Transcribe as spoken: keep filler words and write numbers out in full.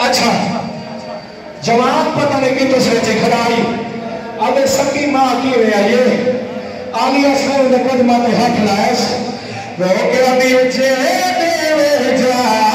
अच्छा जवान पता नहीं कि तुझे चे खड़ाई अबे सकी माँ की वे आये आलिया सर ने कदमा पे हाथ लाए वो क्या भी चे देवे जा